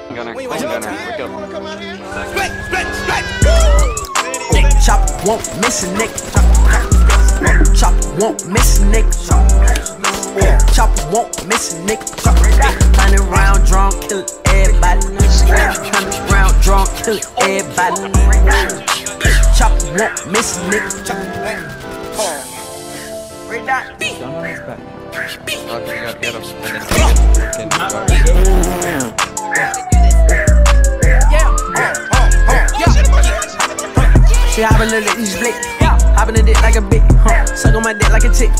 Gunner. Go. Chop won't miss a nigga. Chop won't miss a nigga. Chop won't miss a nigga. 100 round drawn, kill everybody. 100 round drawn, kill everybody. Chop won't miss a nigga. Right that. She hoppin' in the East Blake, hoppin' in it like a bitch, suck on my dick like a tick.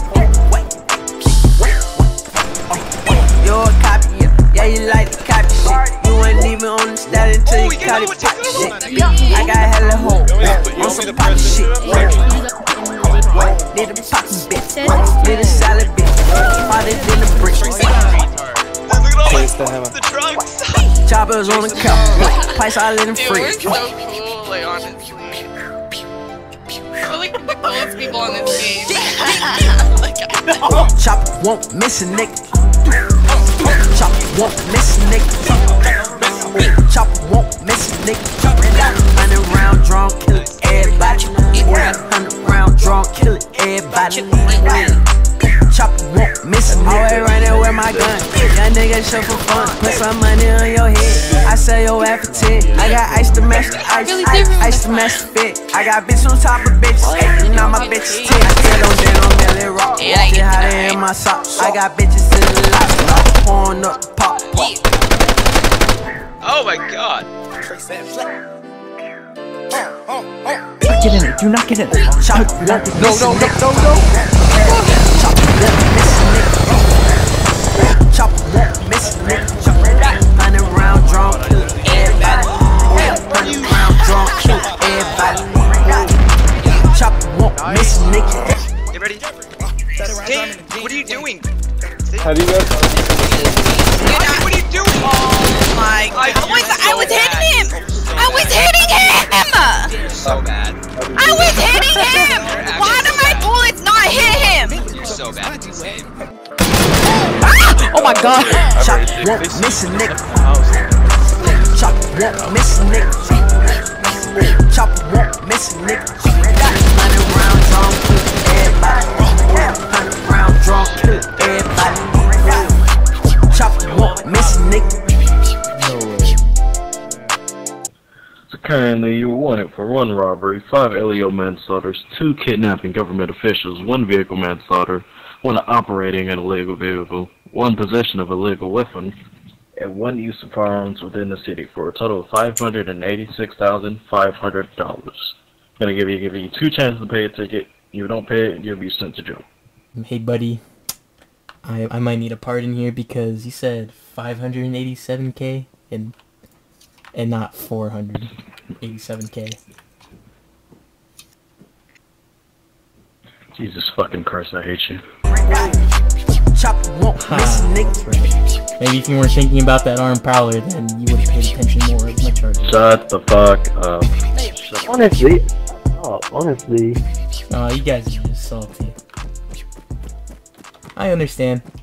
You a copy, yeah, you like the copy shit. You ain't even on the stat until you caught it pop shit. I got hella hoe on some pop shit. Did a pop bitch, did a salad bitch, farted in the brick. Choppers on the cup, pies all in the fridge. We're like the coolest people on this game. Chop won't miss a nigga. Chop won't miss a nigga. Chop won't miss a nigga. 100 round drawn, kill everybody. 100 round drawn, kill everybody. Chop won't miss a nigga. Always running with my gun. Young nigga show for fun. Put some money on your head. I sell your ass for 10. I got ice to match the ice. Ice to match the fit. I got bitch on top of bitches. And now my bitch is 10. I still don't dare on Melly Rock. Walking how they in my socks. I got bitches in the lot. Pouring up the pop. Oh my god. Get in it. Do not get in it. Chop won't miss a nigga. Chop won't miss a nigga. Chop won't miss a nigga. 100 round drawn, kill everybody. 100 round drawn, kill everybody. Chop won't miss a nigga. Get ready. Dave, what are you doing? How do you guys? What are you doing? Oh my god. I was hitting him! I was hitting him! So bad. I was hitting him! Why do my bullets not hit him? You're so bad. It's insane. Ah! Oh my god. Chop won't miss a nigga. Chop won't miss a nigga. Chop won't miss a nigga. 100 round drawn, kill everybody. 100 round drawn, kill everybody. Chop won't miss a nigga. So currently, you're wanted for 1 robbery, 5 LEO manslaughters, 2 kidnapping government officials, 1 vehicle manslaughter, 1 operating an illegal vehicle, 1 possession of a illegal weapon, and 1 use of firearms within the city for a total of $586,500. Gonna give you 2 chances to pay a ticket. If you don't pay it, you'll be sent to jail. Hey, buddy. I might need a pardon here because you said 587K and not 487K. Jesus fucking Christ, I hate you. Chop won't miss a nigga. Right. Maybe if you weren't thinking about that armed prowler, then you would have paid attention more of my charges. Shut the fuck up. Honestly. Oh, you guys are just salty. I understand.